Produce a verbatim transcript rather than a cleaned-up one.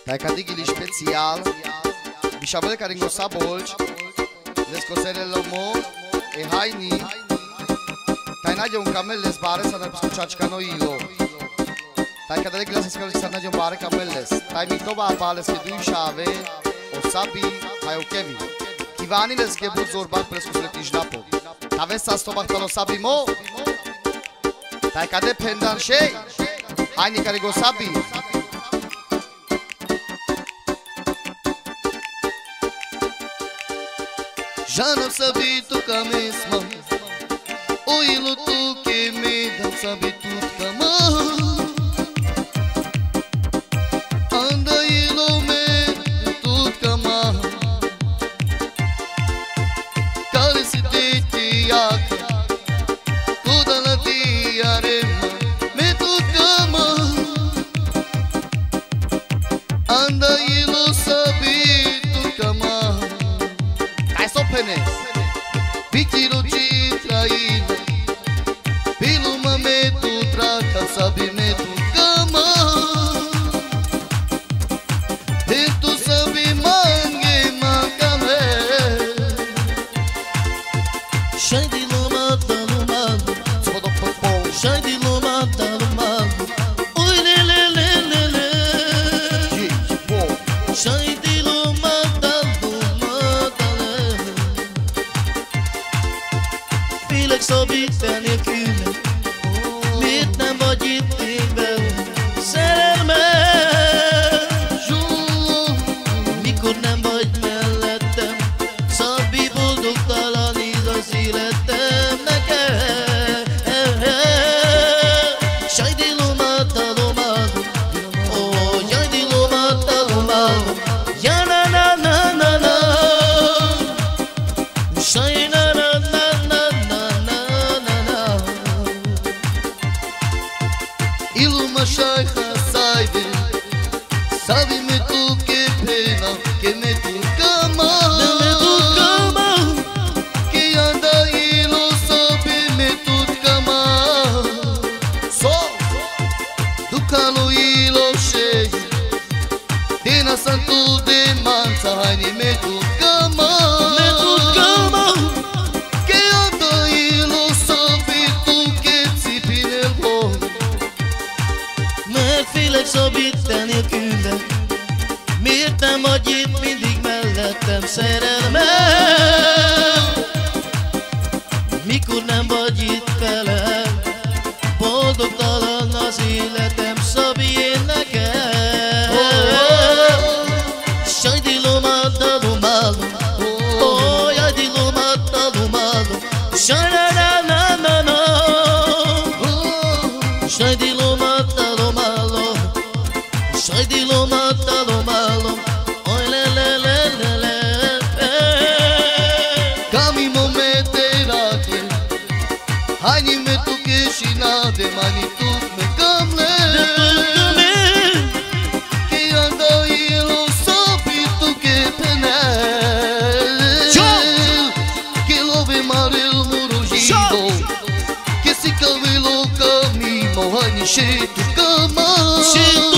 Taj ka digili special, bishabel ka ringo sa bolç, les cosere lomo, e hajni, taj nađe un kamel les bare sa na piskučačka no ilo. Taj ka digili les cosere sa nađe un bare kamel les, taj mi to ba bales ke du shave, o sabi, taj o kevi. Kivani les ke bud zorbat pres kusle tijnapo. Ta vesa sto baktalo sabi mo, taj ka de pendan shej, hajni ka ringo sabi. Já não sabia tocar mesmo, o ilo tu que me dá, sabe tudo camão. Anda ilo me tudo camão. Cale se te tiaca, toda na diarema, me tudo camão. Anda ilo sabe tudo camão. Pitiro te traína, pelo mameto traca, sabe meto cama. E tu sabe mangue macamé. Chai de loma tá no mago, chai de loma tá no mago. Oi lê lê lê lê lê. Chai de loma tá no mago. Félek szabítani a külön. Miért nem vagy itt én velem? Szerelmem, mikor nem vagy mellettem. Szabi, boldogtalan így az életem nekem. Jaj de lomata lomado, oh jaj de lomata lomado. Ja na na na na na. Jaj na na na na. Iluma shaykha sahibi, sabe me tu que pena, que me tu cama. Me tu cama. Que anda ilo sabe me tu cama. So, do calo ilo cheio, tina santo de mansa, hani me tu cama. Me tu cama. Que anda ilo sabe tu que țipi nel bol. Mert félek szabítani a külön. Miért nem vagy itt mindig mellettem, szerelmem? Mikor nem vagy itt velem, boldogtalan az életem, Szabi én nekem. Jaj de lomata lomalo, oh jaj de lomata lomalo. Jaj na na na na na. Jaj de lomata lomalo, jai de lomata lomalo. Oi le le le le le. Cami momente racle, hani me tu que shina de mani tu me camle. Que anda ilo sabe tu que pene. Que lo ve marel murujido, que se calvelo camimo hani she tu cama.